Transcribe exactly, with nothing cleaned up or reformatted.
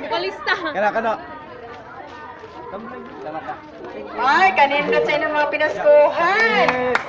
Kalista. Kana kana. Salamat ka. Ay, kanindot sa inyong mga pinaskuhan. Yes.